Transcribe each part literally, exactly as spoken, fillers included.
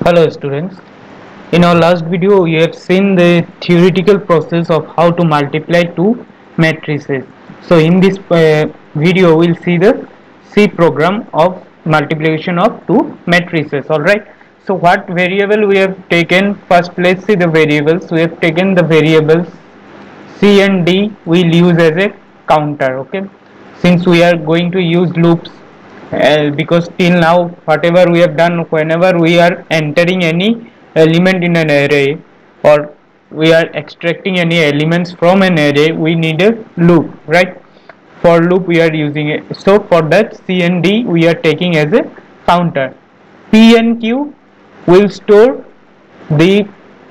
Hello students. In our last video you have seen the theoretical process of how to multiply two matrices. So in this uh, video we will see the C program of multiplication of two matrices. Alright. So what variable we have taken? First let's see the variables. We have taken the variables C and D we'll use as a counter. Okay. Since we are going to use loops uh, because till now whatever we have done, whenever we are entering any element in an array or we are extracting any elements from an array, we need a loop, right? For loop we are using it. So for that C and D we are taking as a counter. P and Q will store the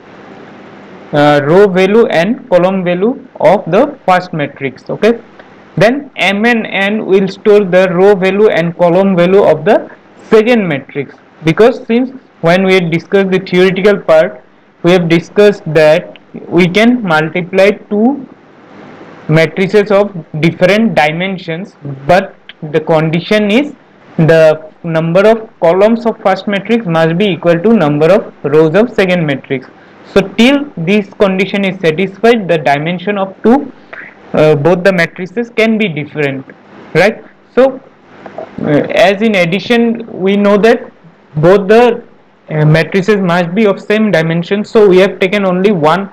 uh, row value and column value of the first matrix. Okay, then M and N will store the row value and column value of the second matrix, because since when we discussed the theoretical part, we have discussed that we can multiply two matrices of different dimensions, but the condition is the number of columns of first matrix must be equal to number of rows of second matrix. So till this condition is satisfied, the dimension of two uh, both the matrices can be different, right? So uh, as in addition we know that both the uh, matrices must be of same dimension, so we have taken only one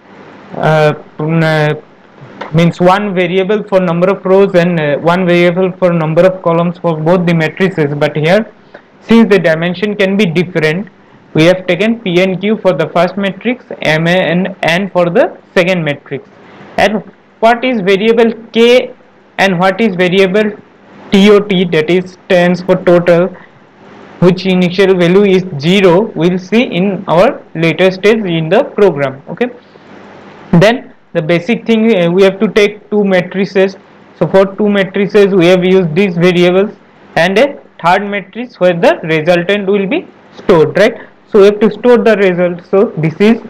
uh, uh, means one variable for number of rows and uh, one variable for number of columns for both the matrices. But here, since the dimension can be different, we have taken P and Q for the first matrix, M and N for the second matrix. And what is variable K and what is variable T O T, that is stands for total, which initial value is zero, we will see in our later stage in the program. Okay, then the basic thing, uh, we have to take two matrices. So for two matrices we have used these variables and a third matrix where the resultant will be stored, right? So we have to store the result. So this is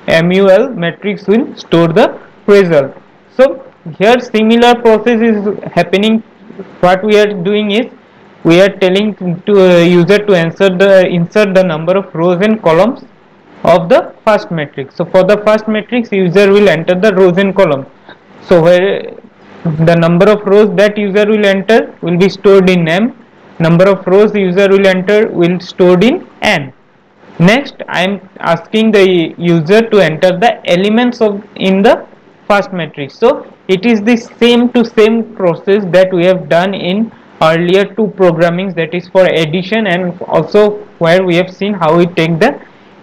mul matrix will store the result. So here similar process is happening. What we are doing is we are telling to uh, user to answer the insert the number of rows and columns of the first matrix. So for the first matrix, user will enter the rows and columns. So where the number of rows that user will enter will be stored in M, number of rows user will enter will stored in N. Next I am asking the user to enter the elements of in the first matrix. So it is the same to same process that we have done in earlier two programmings, that is for addition, and also where we have seen how we take the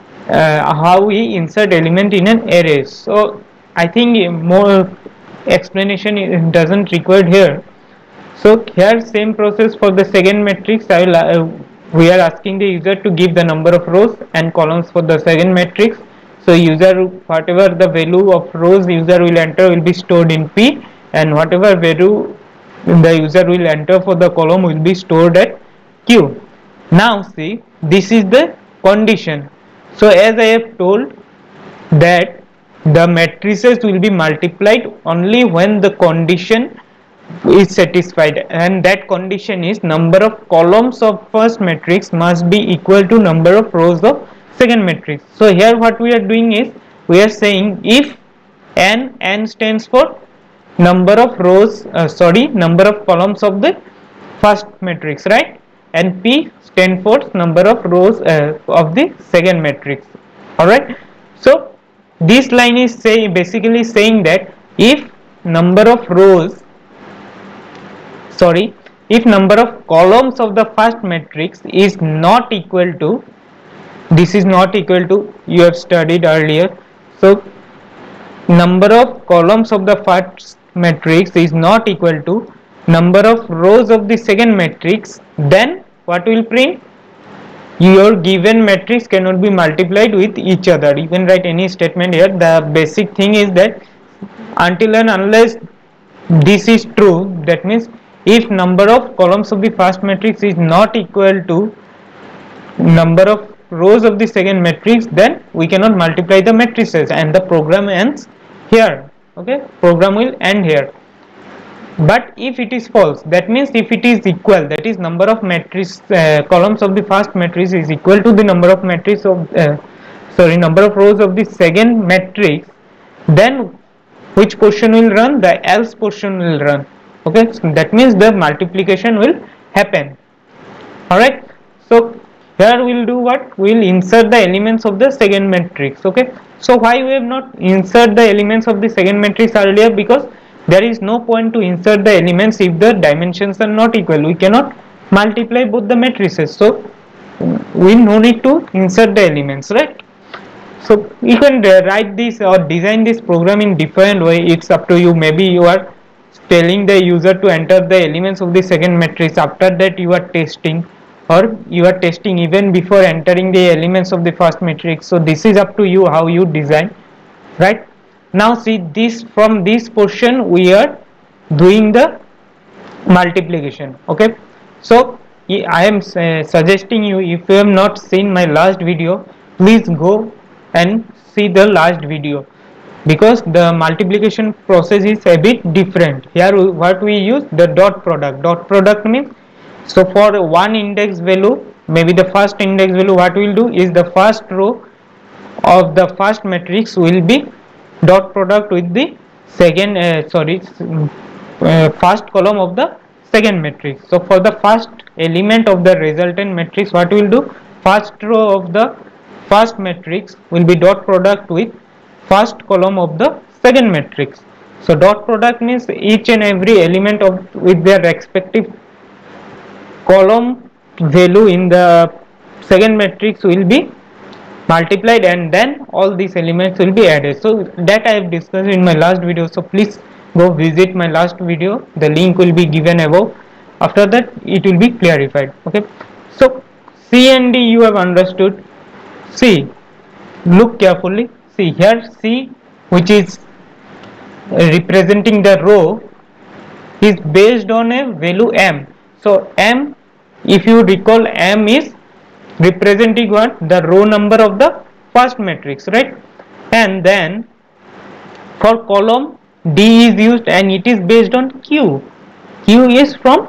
Uh, how we insert element in an array. So I think more explanation doesn't required here. So here same process for the second matrix. I will, uh, we are asking the user to give the number of rows and columns for the second matrix. So user, whatever the value of rows user will enter will be stored in P, and whatever value the user will enter for the column will be stored at Q. Now see, this is the condition. So as I have told that the matrices will be multiplied only when the condition is satisfied, and that condition is number of columns of first matrix must be equal to number of rows of second matrix. So here what we are doing is we are saying if n n stands for number of rows uh, sorry number of columns of the first matrix, right, and P stand for number of rows uh, of the second matrix. All right, so this line is say basically saying that if number of rows sorry if number of columns of the first matrix is not equal to, this is not equal to, you have studied earlier, so number of columns of the first matrix is not equal to number of rows of the second matrix, then what will print? Your given matrix cannot be multiplied with each other. You can write any statement here. The basic thing is that until and unless this is true, that means if number of columns of the first matrix is not equal to number of rows of the second matrix, then we cannot multiply the matrices and the program ends here. Okay, program will end here. But if it is false, that means if it is equal, that is number of matrix uh, columns of the first matrix is equal to the number of matrix of uh, sorry number of rows of the second matrix, then which portion will run? The else portion will run. Okay, so that means the multiplication will happen. Alright, so here we will do what? We will insert the elements of the second matrix. Okay, so why we have not insert the elements of the second matrix earlier? Because there is no point to insert the elements if the dimensions are not equal. We cannot multiply both the matrices, so we no need to insert the elements, right? So you can uh, write this or design this program in different way. It's up to you. Maybe you are telling the user to enter the elements of the second matrix, after that you are testing, or you are testing even before entering the elements of the first matrix. So this is up to you how you design, right? Now see this, from this portion we are doing the multiplication. Okay, so I am uh, suggesting you, if you have not seen my last video, please go and see the last video, because the multiplication process is a bit different. Here what we use, the dot product. Dot product means, so for one index value, maybe the first index value, what we will do is the first row of the first matrix will be dot product with the second uh, sorry uh, first column of the second matrix. So for the first element of the resultant matrix, what we will do, first row of the first matrix will be dot product with first column of the second matrix. So dot product means each and every element of with their respective column value in the second matrix will be multiplied, and then all these elements will be added. So that I have discussed in my last video, so please go visit my last video, the link will be given above. After that it will be clarified. Okay, so C and D you have understood. See, look carefully. See here, C, which is representing the row, is based on a value m. So m, if you recall, m is representing what? The row number of the first matrix, right? And then for column, D is used, and it is based on Q. Q is from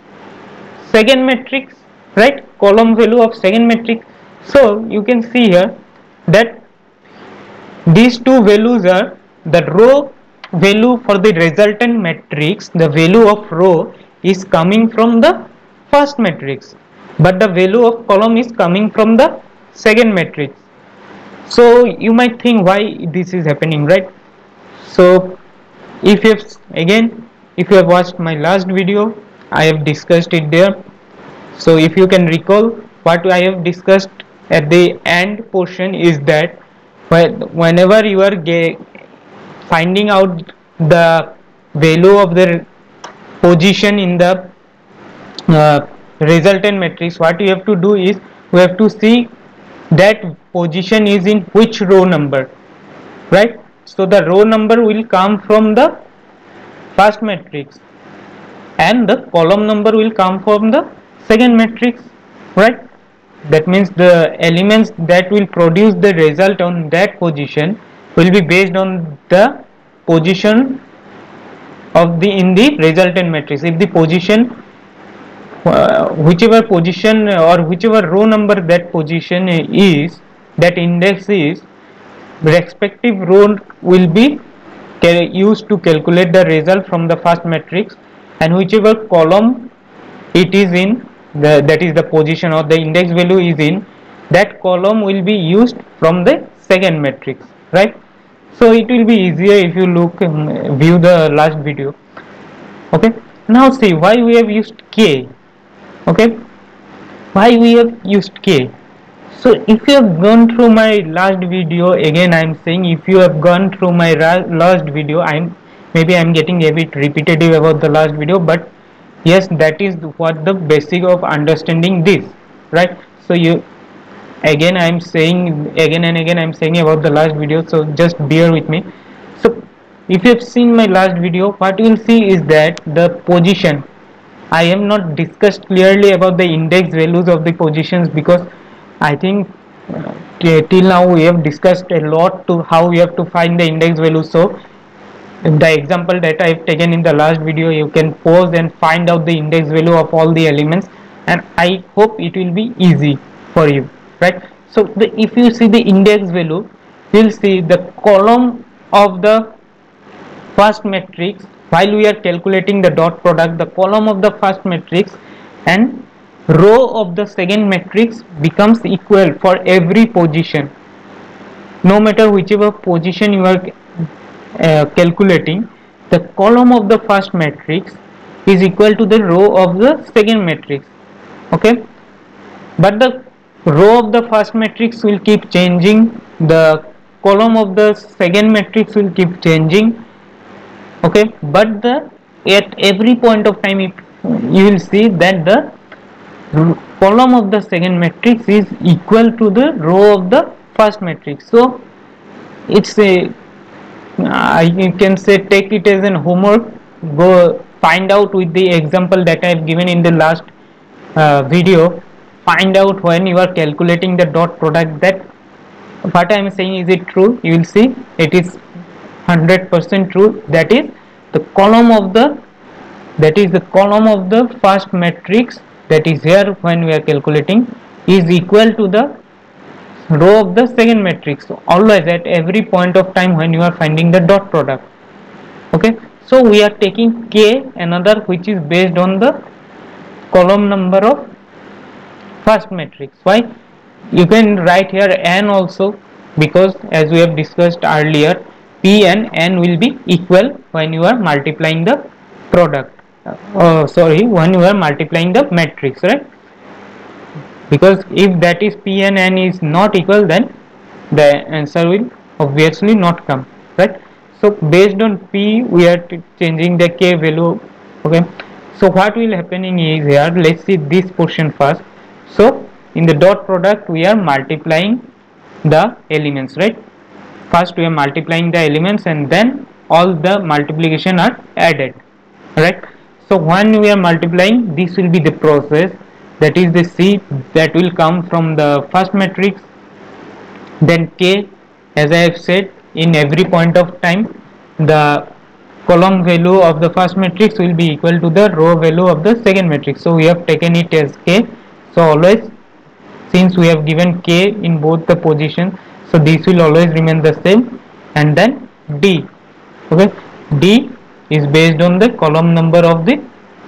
second matrix, right? Column value of second matrix. So you can see here that these two values are the row value for the resultant matrix. The value of row is coming from the first matrix, but the value of column is coming from the second matrix. So you might think why this is happening, right? So if you have, again, if you have watched my last video, I have discussed it there. So if you can recall, what I have discussed at the end portion is that whenever you are finding out the value of the position in the uh, resultant matrix, what you have to do is we have to see that position is in which row number, right? So the row number will come from the first matrix and the column number will come from the second matrix, right? That means the elements that will produce the result on that position will be based on the position of the in the resultant matrix. If the position uh, whichever position or whichever row number that position is, that index is, respective row will be used to calculate the result from the first matrix, and whichever column it is in, the that is the position or the index value is in, that column will be used from the second matrix, right? So it will be easier if you look um, view the last video. Okay, now see why we have used K. Okay, why we have used K. So if you have gone through my last video, again I am saying, if you have gone through my last video, I am maybe I am getting a bit repetitive about the last video, but yes, that is what the basic of understanding this, right? So you, again I am saying again and again I am saying about the last video, so just bear with me. So if you have seen my last video, what you will see is that the position, I am not discussed clearly about the index values of the positions, because I think uh, till now we have discussed a lot to how we have to find the index value. So the example that I've taken in the last video, you can pause and find out the index value of all the elements, and I hope it will be easy for you, right? So the, if you see the index value, you'll see the column of the first matrix while we are calculating the dot product, the column of the first matrix and row of the second matrix becomes equal for every position, no matter whichever position you are uh, calculating. The column of the first matrix is equal to the row of the second matrix, okay, but the row of the first matrix will keep changing, the column of the second matrix will keep changing, okay, but the at every point of time it, you will see that the column of the second matrix is equal to the row of the first matrix. So it's a, uh, you can say, take it as an homework, go find out with the example that I have given in the last uh, video, find out when you are calculating the dot product that what I am saying is it true. You will see it is one hundred percent true, that is the column of the that is the column of the first matrix that is here when we are calculating is equal to the row of the second matrix. So always at every point of time when you are finding the dot product, okay, so we are taking k, another which is based on the column number of first matrix. Why? You can write here n also, because as we have discussed earlier, p and n will be equal when you are multiplying the product, uh, sorry, when you are multiplying the matrix, right? Because if that is p and n is not equal, then the answer will obviously not come, right? So based on p we are changing the k value, okay. So what will happening is, here let's see this portion first. So in the dot product we are multiplying the elements, right? First we are multiplying the elements and then all the multiplication are added, right? So when we are multiplying, this will be the process, that is the c that will come from the first matrix, then k, as I have said, in every point of time the column value of the first matrix will be equal to the row value of the second matrix, so we have taken it as k. So always, since we have given k in both the positions, so this will always remain the same. And then d, okay, d is based on the column number of the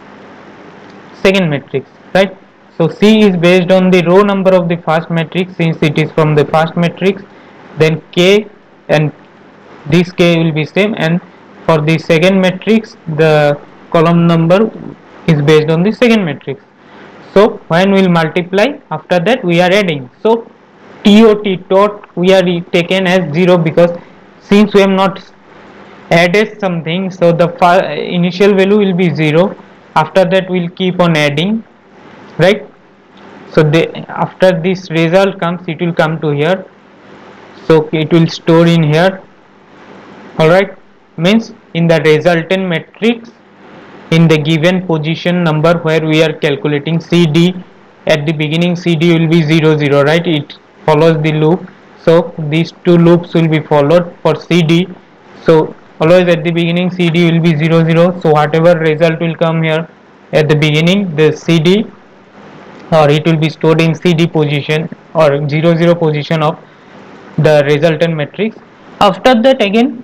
second matrix, right? So c is based on the row number of the first matrix, since it is from the first matrix, then k and this k will be same, and for the second matrix the column number is based on the second matrix. So when we will multiply, after that we are adding, so tot tot we are taken as zero, because since we have not added something, so the initial value will be zero, after that we will keep on adding, right? So the, after this result comes, it will come to here, so it will store in here, alright, means in the resultant matrix in the given position number where we are calculating cd, at the beginning cd will be zero zero, right? It follows the loop, so these two loops will be followed for cd, so always at the beginning cd will be zero zero, so whatever result will come here at the beginning, the cd, or it will be stored in cd position or zero zero position of the resultant matrix. After that again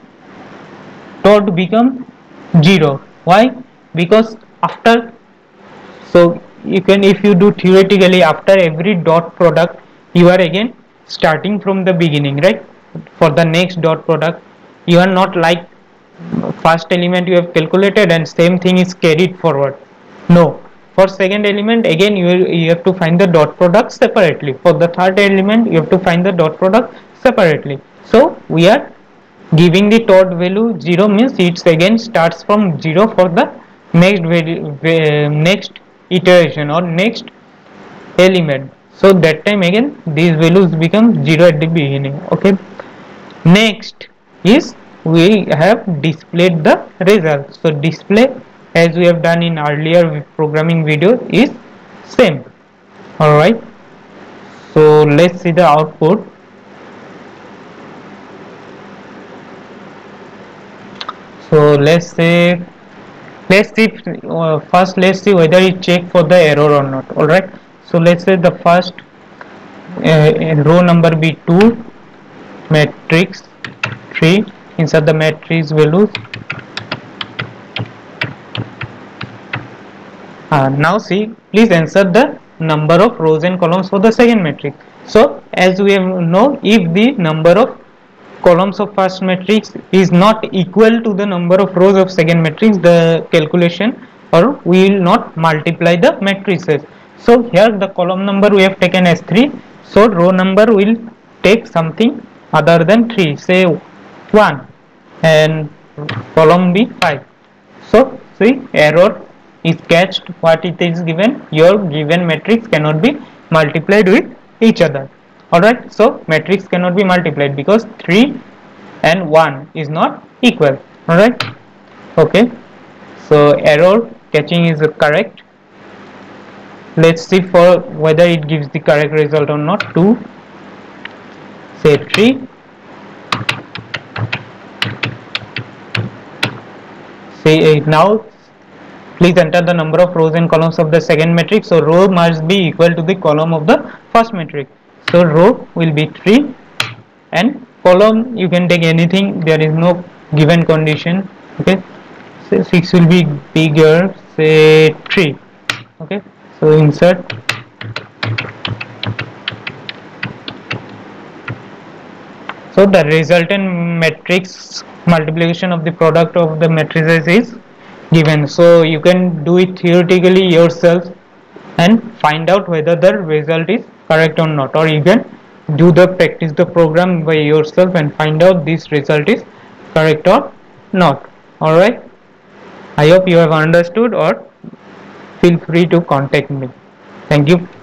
dot become zero. Why? Because after, so you can, if you do theoretically, after every dot product you are again starting from the beginning, right? For the next dot product you are not like first element you have calculated and same thing is carried forward. No, for second element again you, you have to find the dot product separately, for the third element you have to find the dot product separately. So we are giving the tot value zero, means it again starts from zero for the next next iteration or next element, so that time again these values become zero at the beginning, okay. Next is we have displayed the result, so display as we have done in earlier programming video is same, alright. So let's see the output. So let's say, let's see uh, first let's see whether it check for the error or not. All right, so let's say the first uh, row number be two, matrix three, inside the matrix values. Uh, now see, please answer the number of rows and columns for the second matrix. So as we know, if the number of columns of first matrix is not equal to the number of rows of second matrix, the calculation or we will not multiply the matrices. So here the column number we have taken as three, so row number will take something other than three, say one, and column be five. So see, error is catched. What it is given, your given matrix cannot be multiplied with each other. Alright, so matrix cannot be multiplied because three and one is not equal. Alright, okay, so error catching is correct. Let's see for whether it gives the correct result or not. two, say three, say eight. Now please enter the number of rows and columns of the second matrix. So row must be equal to the column of the first matrix. So row will be three and column you can take anything, there is no given condition. Okay, so six will be bigger, say three. Okay, so insert. So the resultant matrix multiplication of the product of the matrices is given. So you can do it theoretically yourself and find out whether the result is correct or not, or you can do the practice the program by yourself and find out this result is correct or not. Alright, I hope you have understood, or feel free to contact me. Thank you.